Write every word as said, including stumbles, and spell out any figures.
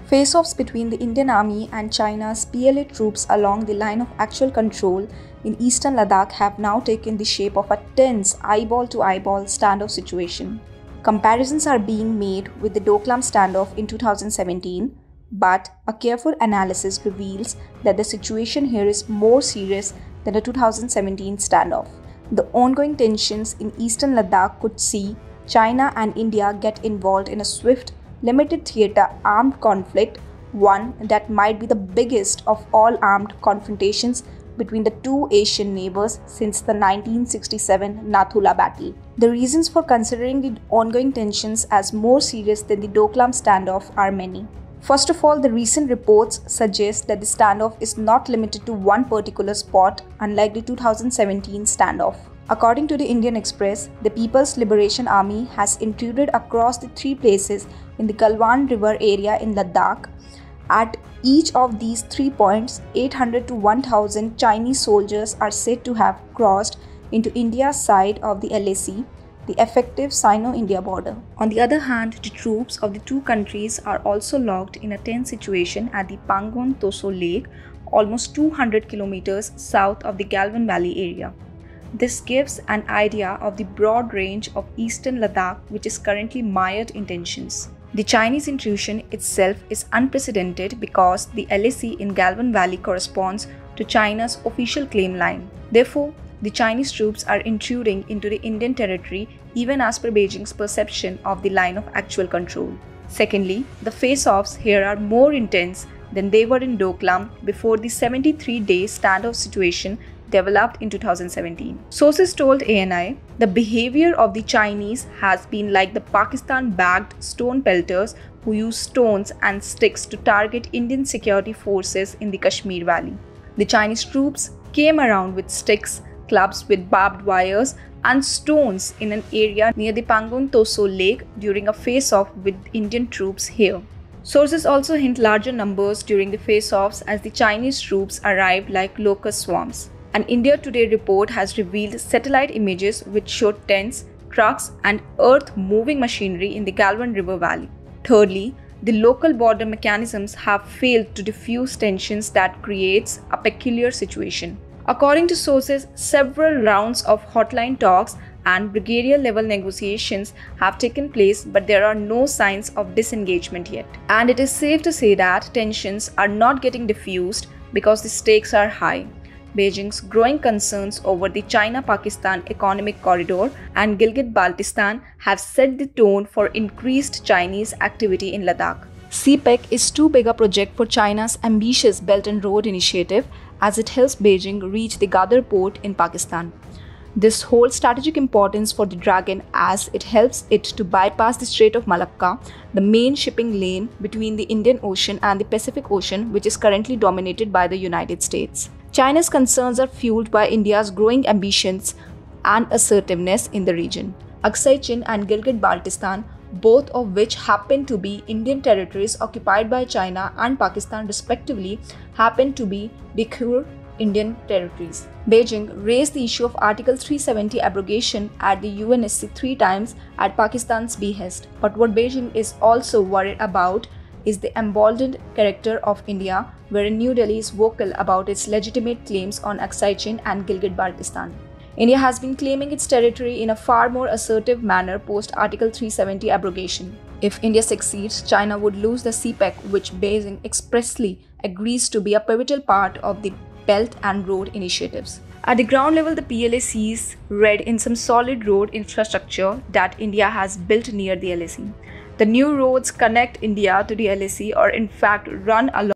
Face-offs between the Indian Army and China's P L A troops along the line of actual control in eastern Ladakh have now taken the shape of a tense eyeball-to-eyeball standoff situation. Comparisons are being made with the Doklam standoff in two thousand seventeen, but a careful analysis reveals that the situation here is more serious than the two thousand seventeen standoff. The ongoing tensions in eastern Ladakh could see China and India get involved in a swift, limited theater armed conflict, one that might be the biggest of all armed confrontations between the two Asian neighbors since the nineteen sixty-seven Nathula battle. The reasons for considering the ongoing tensions as more serious than the Doklam standoff are many. First of all, the recent reports suggest that the standoff is not limited to one particular spot, unlike the two thousand seventeen standoff. According to the Indian Express, the People's Liberation Army has intruded across the three places in the Galwan River area in Ladakh. At each of these three points, eight hundred to one thousand Chinese soldiers are said to have crossed into India's side of the L A C, the effective Sino-India border. On the other hand, the troops of the two countries are also locked in a tense situation at the Pangong Toso Lake, almost two hundred kilometers south of the Galwan Valley area. This gives an idea of the broad range of eastern Ladakh, which is currently mired in tensions. The Chinese intrusion itself is unprecedented because the L A C in Galwan Valley corresponds to China's official claim line. Therefore, the Chinese troops are intruding into the Indian territory even as per Beijing's perception of the line of actual control. Secondly, the face-offs here are more intense than they were in Doklam before the seventy-three day standoff situation developed in two thousand seventeen. Sources told A N I, the behavior of the Chinese has been like the Pakistan-backed stone pelters who use stones and sticks to target Indian security forces in the Kashmir Valley. The Chinese troops came around with sticks, clubs with barbed wires and stones in an area near the Pangong Toso Lake during a face-off with Indian troops here. Sources also hint larger numbers during the face-offs as the Chinese troops arrived like locust swarms. An India Today report has revealed satellite images which showed tents, trucks and earth-moving machinery in the Galwan River Valley. Thirdly, the local border mechanisms have failed to diffuse tensions that creates a peculiar situation. According to sources, several rounds of hotline talks and brigadier-level negotiations have taken place, but there are no signs of disengagement yet. And it is safe to say that tensions are not getting diffused because the stakes are high. Beijing's growing concerns over the China-Pakistan economic corridor and Gilgit-Baltistan have set the tone for increased Chinese activity in Ladakh. C PEC is too big a project for China's ambitious Belt and Road Initiative as it helps Beijing reach the Ghadar port in Pakistan. This holds strategic importance for the Dragon as it helps it to bypass the Strait of Malacca, the main shipping lane between the Indian Ocean and the Pacific Ocean, which is currently dominated by the United States. China's concerns are fueled by India's growing ambitions and assertiveness in the region. Aksai Chin and Gilgit-Baltistan, both of which happen to be Indian territories occupied by China and Pakistan respectively, happen to be de jure Indian territories. Beijing raised the issue of Article three seventy abrogation at the U N S C three times at Pakistan's behest. But what Beijing is also worried about is the emboldened character of India, wherein New Delhi is vocal about its legitimate claims on Aksai Chin and Gilgit-Baltistan. India has been claiming its territory in a far more assertive manner post Article three seventy abrogation. If India succeeds, China would lose the C PEC, which Beijing expressly agrees to be a pivotal part of the Belt and Road initiatives. At the ground level, the P L A sees red in some solid road infrastructure that India has built near the L A C. The new roads connect India to the L A C or in fact run along